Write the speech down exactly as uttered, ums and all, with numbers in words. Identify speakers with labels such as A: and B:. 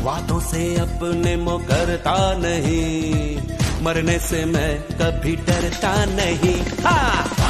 A: वादों से अपने मुकरता नहीं, मरने से मैं कभी डरता नहीं। हाँ